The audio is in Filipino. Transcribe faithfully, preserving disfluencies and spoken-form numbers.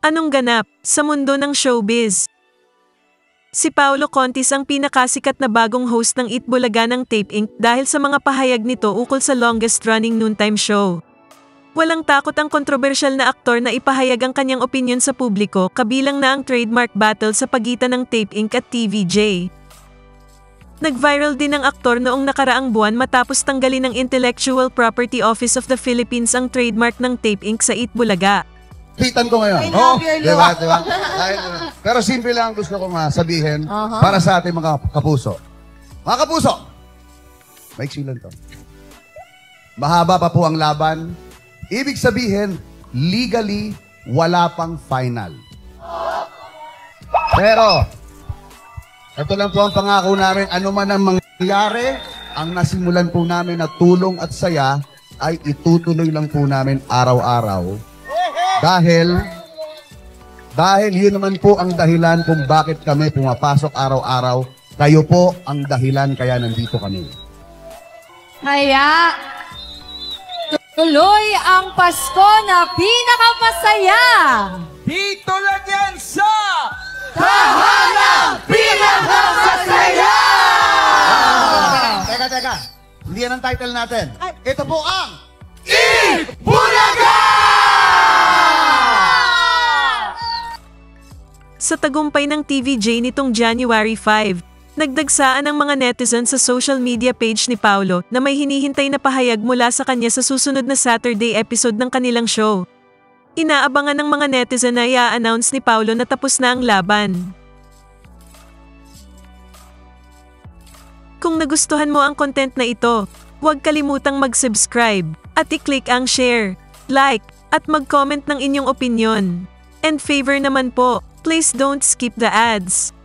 Anong ganap sa mundo ng showbiz? Si Paolo Contis ang pinakasikat na bagong host ng Eat Bulaga ng Tape Incorporated dahil sa mga pahayag nito ukol sa longest-running noontime show. Walang takot ang kontrobersyal na aktor na ipahayag ang kanyang opinyon sa publiko, kabilang na ang trademark battle sa pagitan ng Tape Incorporated at T V J. Nag-viral din ang aktor noong nakaraang buwan matapos tanggalin ng Intellectual Property Office of the Philippines ang trademark ng Tape Incorporated sa Eat Bulaga. Pitan ko ngayon. I love your diba, look. diba? Dahil, pero simple lang gusto ko nga sabihin Uh-huh. para sa ating mga kapuso. Mga kapuso, maiksi lang to. Mahaba pa po ang laban. Ibig sabihin, legally, wala pang final. Pero, ito lang po ang pangako namin. Ano man ang mangyari, ang nasimulan po namin na tulong at saya ay itutuloy lang po namin araw-araw. Dahil, dahil yun naman po ang dahilan kung bakit kami pumapasok araw-araw. Kayo po ang dahilan kaya nandito kami. Kaya, tuloy ang Pasko na pinakamasaya. Dito lang yan sa Tahanang pinakamasaya! Teka, teka. Hindi yan ang title natin. Ito po ang Eat Bulaga! Sa tagumpay ng T V J nitong January fifth, nagdagsaan ang mga netizen sa social media page ni Paolo na may hinihintay na pahayag mula sa kanya sa susunod na Saturday episode ng kanilang show. Inaabangan ng mga netizen na i-announce ni Paolo na tapos na ang laban. Kung nagustuhan mo ang content na ito, huwag kalimutang mag-subscribe at i-click ang share, like, at mag-comment ng inyong opinyon. And favor naman po, please don't skip the ads.